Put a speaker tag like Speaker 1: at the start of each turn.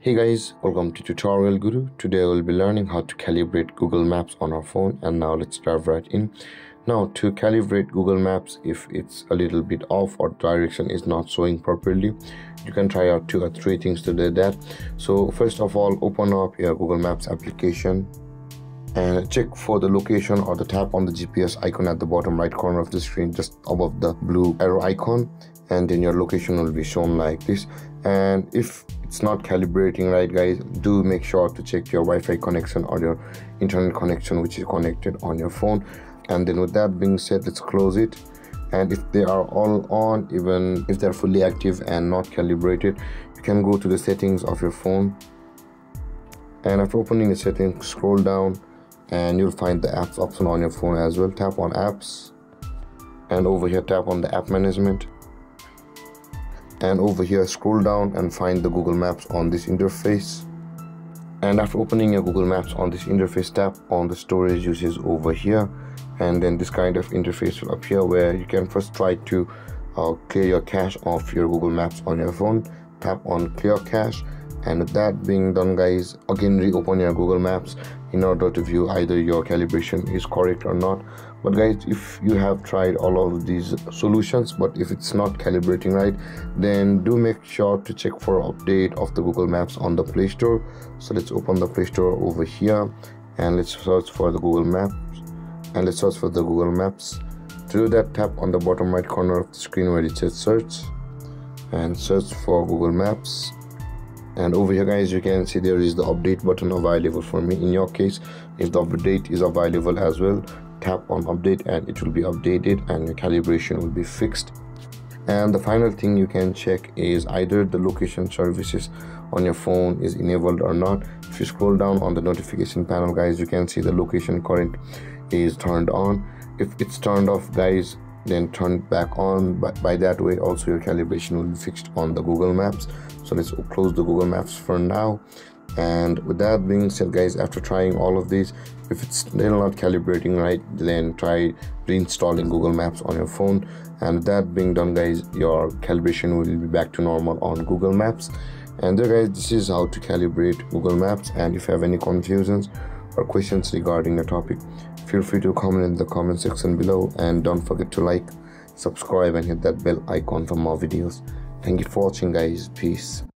Speaker 1: Hey guys, welcome to Tutorial Guru. Today we'll be learning how to calibrate Google Maps on our phone, and now let's dive right in. Now, to calibrate Google Maps, if it's a little bit off or direction is not showing properly, you can try out 2 or 3 things to do that. So first of all, open up your Google Maps application and check for the location, or the tap on the GPS icon at the bottom right corner of the screen just above the blue arrow icon, and then your location will be shown like this. And if it's not calibrating right, guys, do make sure to check your Wi-Fi connection or your internet connection which is connected on your phone. And then with that being said, let's close it. And if they are all on, even if they're fully active and not calibrated, you can go to the settings of your phone, and after opening the settings, scroll down and you'll find the apps option on your phone as well. Tap on apps, and over here tap on the app management, and over here scroll down and find the Google Maps on this interface. And after opening your Google Maps on this interface, tap on the storage usage over here, and then this kind of interface will appear where you can first try to clear your cache of your Google Maps on your phone. Tap on clear cache, and with that being done, guys, again reopen your Google Maps in order to view either your calibration is correct or not. But guys, if you have tried all of these solutions but if it's not calibrating right, then do make sure to check for update of the Google Maps on the Play Store. So let's open the Play Store over here, and let's search for the Google Maps, and let's search for the Google Maps. To do that, tap on the bottom right corner of the screen where it says search, and search for Google Maps. And over here, guys, you can see there is the update button available for me. In your case, if the update is available as well, tap on update and it will be updated and your calibration will be fixed. And the final thing you can check is either the location services on your phone is enabled or not. If you scroll down on the notification panel, guys, you can see the location current is turned on. If it's turned off, guys, then turn it back on. But by that way also your calibration will be fixed on the Google Maps. So let's close the Google Maps for now. And with that being said, guys, after trying all of these, if it's still not calibrating right, then try reinstalling Google Maps on your phone. And with that being done, guys, your calibration will be back to normal on Google Maps. And there, guys, this is how to calibrate Google Maps. And if you have any confusions or questions regarding the topic, feel free to comment in the comment section below, and don't forget to like, subscribe and hit that bell icon for more videos. Thank you for watching, guys. Peace.